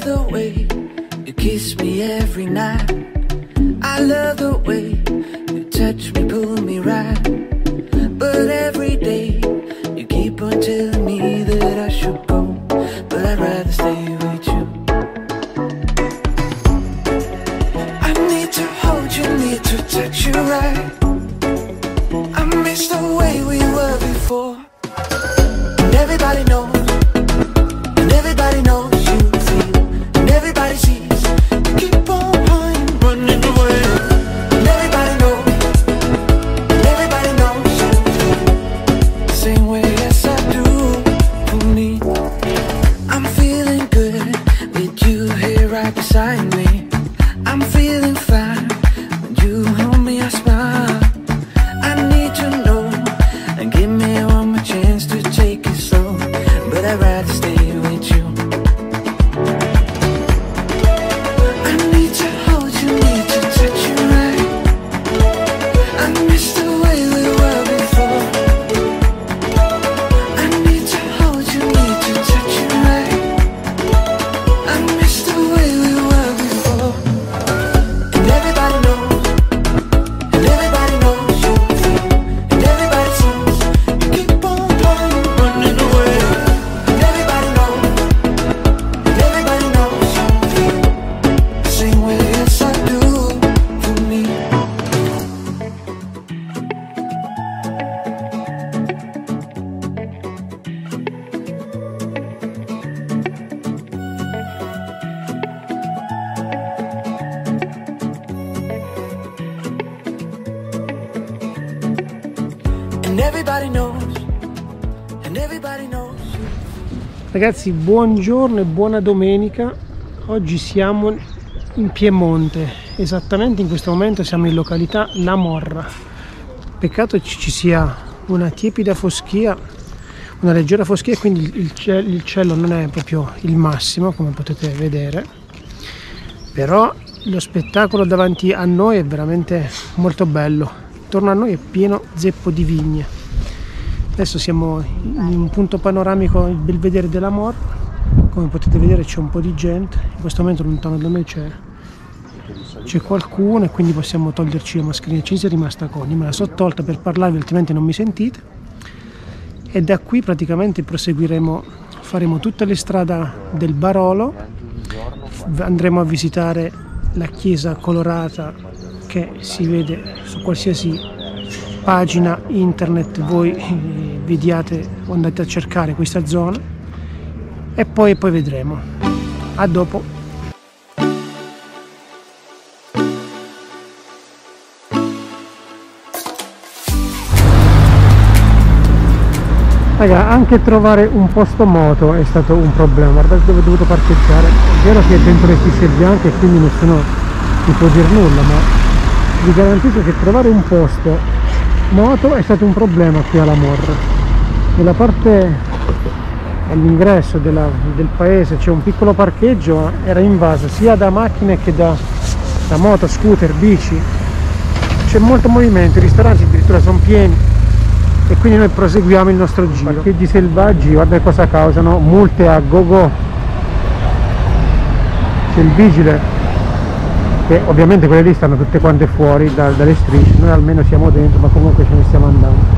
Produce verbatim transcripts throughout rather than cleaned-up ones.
love the way you kiss me every night. I love the way you touch me, pull me right. But every day you keep on telling me that I should go, but I'd rather stay with you. I need to hold you, need to touch you right. I miss the way we were before. And everybody knows, and everybody knows you feel, and everybody sees you keep on running, running away. And everybody knows, and everybody knows you feel the same way as I do for me. I'm feeling good with you here right beside me. I'm feeling fine when you hold me, I smile. I need to know and give me one more chance to take it slow, but I'd rather stay with you. I need to hold you, need to touch you right. I miss the way we were before. I need to hold you, need to touch you right. I miss the way we were before. And everybody knows, and everybody knows you feel, and everybody sees you keep on running, running away. And everybody knows, and everybody knows you feel the same way as I do for me. And everybody knows, and everybody knows you. Ragazzi, buongiorno e buona domenica. Oggi siamo in Piemonte, esattamente in questo momento siamo in località La Morra. Peccato ci, ci sia una tiepida foschia, una leggera foschia, quindi il, cielo, il cielo non è proprio il massimo, come potete vedere, però lo spettacolo davanti a noi è veramente molto bello. Intorno a noi è pieno zeppo di vigne. Adesso siamo in un punto panoramico, il Belvedere della Morra. Come potete vedere c'è un po' di gente. In questo momento lontano da noi c'è c'è qualcuno e quindi possiamo toglierci la mascherina. Ci è rimasta Connie, me la so tolta per parlarvi, altrimenti non mi sentite. E da qui praticamente proseguiremo, faremo tutta le strade del Barolo, andremo a visitare la chiesa colorata che si vede su qualsiasi pagina internet voi vediate o andate a cercare questa zona, e poi, poi vedremo. A dopo. Raga, anche trovare un posto moto è stato un problema. Guardate dove ho dovuto parcheggiare. È vero che è dentro le strisce bianche e quindi nessuno mi può dire nulla, ma vi garantisco che trovare un posto moto è stato un problema qui alla Morra. Nella parte all'ingresso del paese c'è un piccolo parcheggio, era invaso sia da macchine che da, da moto, scooter, bici. C'è molto movimento, i ristoranti addirittura sono pieni e quindi noi proseguiamo il nostro giro. Parcheggi selvaggi, guarda cosa causano, multe a go-go. C'è il vigile, che ovviamente quelle lì stanno tutte quante fuori da, dalle strisce, noi almeno siamo dentro, ma comunque ce ne stiamo andando.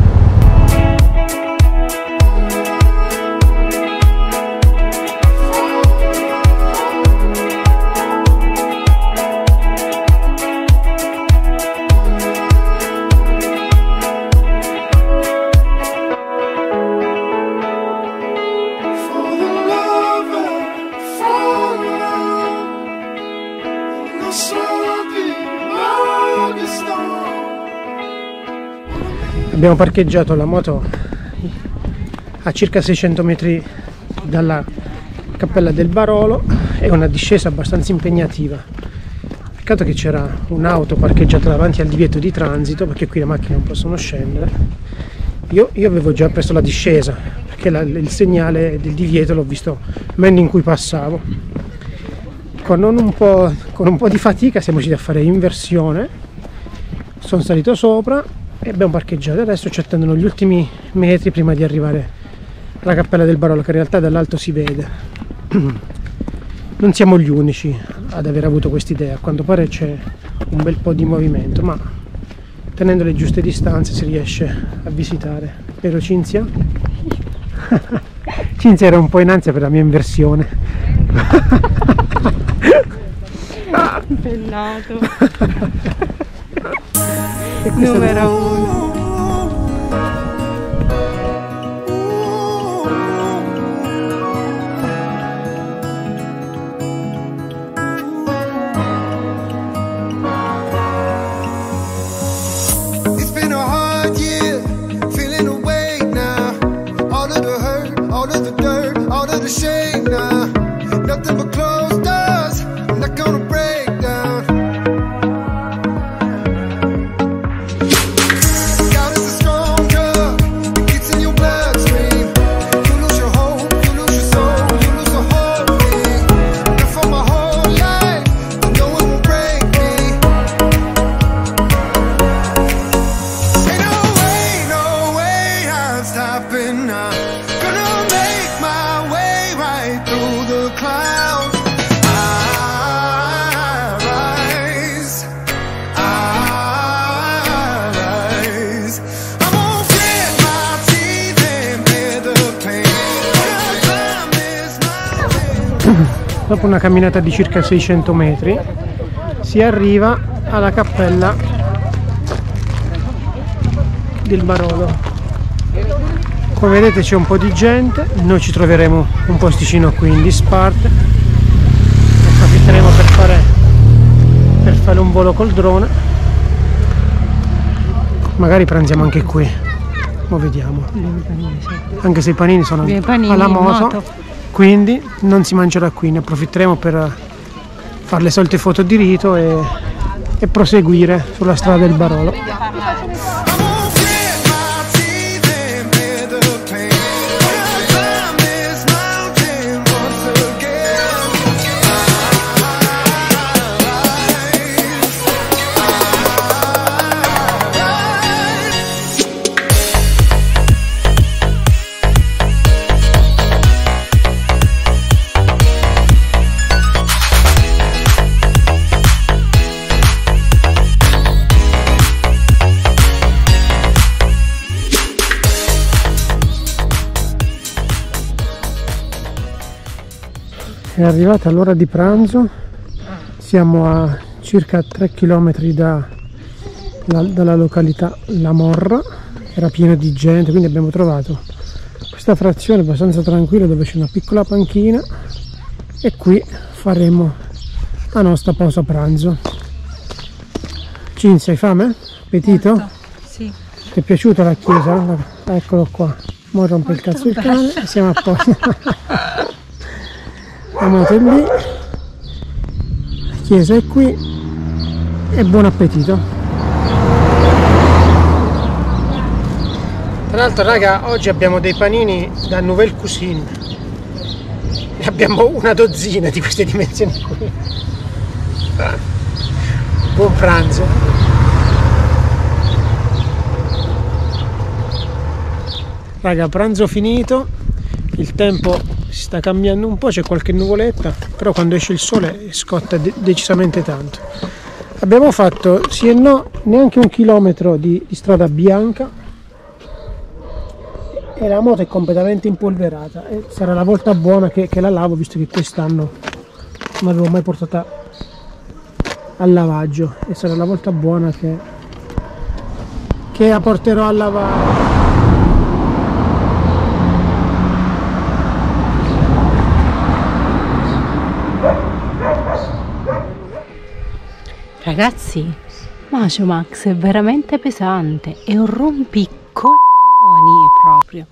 Abbiamo parcheggiato la moto a circa seicento metri dalla Cappella del Barolo, è una discesa abbastanza impegnativa. Peccato che c'era un'auto parcheggiata davanti al divieto di transito, perché qui le macchine non possono scendere. Io, io avevo già preso la discesa, perché la, il segnale del divieto l'ho visto nel momento in cui passavo. Con un, po', con un po' di fatica siamo riusciti a fare inversione, sono salito sopra e abbiamo parcheggiato. Adesso ci attendono gli ultimi metri prima di arrivare alla Cappella del Barolo, che in realtà dall'alto si vede. non siamo gli unici ad aver avuto quest'idea, a quanto pare c'è un bel po' di movimento, ma tenendo le giuste distanze si riesce a visitare. Vero Cinzia? Cinzia era un po' in ansia per la mia inversione. Pennato. Numero uno. Dopo una camminata di circa seicento metri si arriva alla cappella del Barolo. Come vedete c'è un po' di gente, noi ci troveremo un posticino qui in disparte, approfitteremo per fare, per fare un volo col drone, magari pranziamo anche qui, ma vediamo, anche se i panini sono alla moto. Quindi non si mangerà qui, ne approfitteremo per fare le solite foto di rito e, e proseguire sulla strada del Barolo. È arrivata l'ora di pranzo, siamo a circa tre chilometri da, la, dalla località La Morra, era pieno di gente, quindi abbiamo trovato questa frazione abbastanza tranquilla dove c'è una piccola panchina e qui faremo la nostra pausa pranzo. Cinzia, hai fame? Appetito? Molto, sì. Ti è piaciuta la chiesa? Eccolo qua, mo rompe il cazzo il cane e siamo a posto. La moto è lì, la chiesa è qui e buon appetito. Tra l'altro raga, oggi abbiamo dei panini da Nouvelle Cuisine, ne abbiamo una dozzina di queste dimensioni qui. Buon pranzo. Raga, pranzo finito, il tempo si sta cambiando un po', c'è qualche nuvoletta, però quando esce il sole scotta de decisamente tanto. Abbiamo fatto sì e no neanche un chilometro di, di strada bianca e la moto è completamente impolverata e sarà la volta buona che, che la lavo, visto che quest'anno non l'avevo mai portata al lavaggio e sarà la volta buona che, che la porterò a lavare. Ragazzi, Macio Max è veramente pesante, è un rompicoglioni proprio.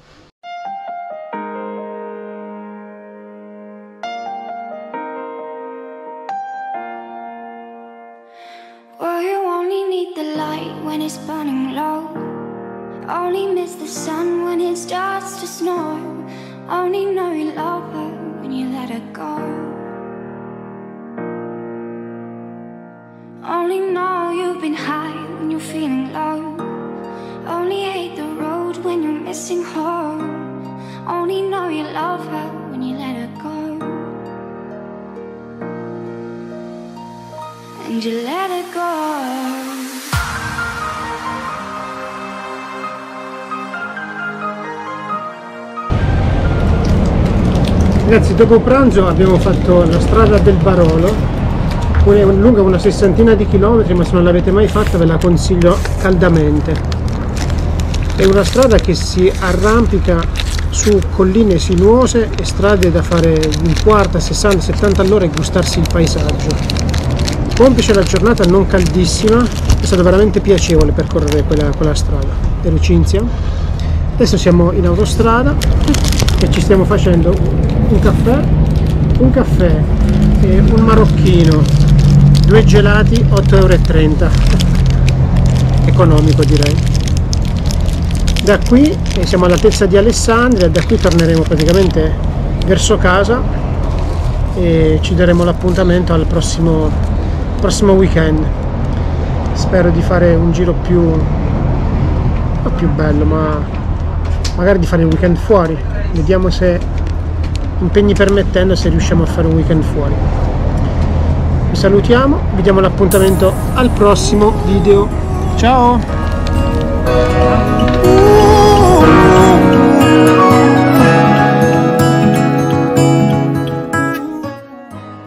Well, you only need the light when it's burning low. Only miss the sun when it starts to snow. Only know you love her when you let her go. Only know you've been high when you're feeling low. Only hate the road when you're missing home. Only know you love her when you let her go. and you let it go. Ragazzi, dopo pranzo abbiamo fatto la strada del Barolo, è lunga una sessantina di chilometri, ma se non l'avete mai fatta ve la consiglio caldamente. È una strada che si arrampica su colline sinuose e strade da fare in quaranta, sessanta, settanta all'ora e gustarsi il paesaggio. Complice la giornata non caldissima, è stato veramente piacevole percorrere quella, quella strada. Ero Cinzia. Adesso siamo in autostrada e ci stiamo facendo un caffè, un caffè e un marocchino, due gelati, otto e trenta euro, economico direi. Da qui siamo all'altezza di Alessandria, da qui torneremo praticamente verso casa e ci daremo l'appuntamento al prossimo, prossimo weekend. Spero di fare un giro più, non più bello, ma magari di fare il weekend fuori. Vediamo se, impegni permettendo, se riusciamo a fare un weekend fuori. Vi salutiamo, vi diamo l'appuntamento al prossimo video. Ciao!